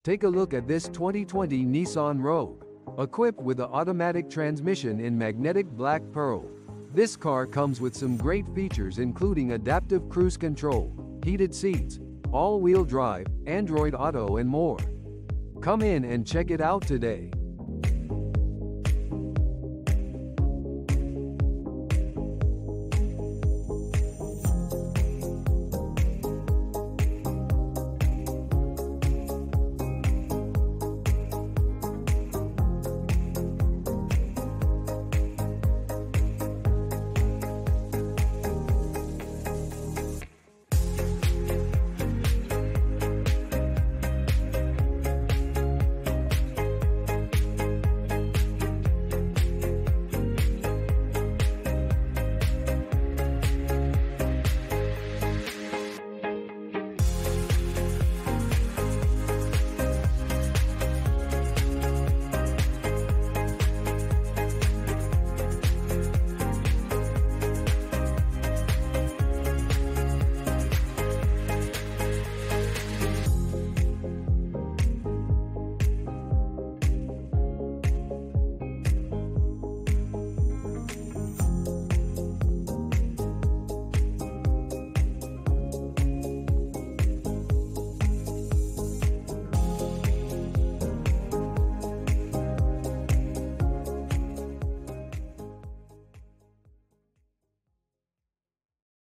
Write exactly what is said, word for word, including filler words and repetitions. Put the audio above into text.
Take a look at this twenty twenty Nissan Rogue. Equipped with an automatic transmission in magnetic black pearl. This car comes with some great features including adaptive cruise control, heated seats, all-wheel drive, Android Auto and more. Come in and check it out today.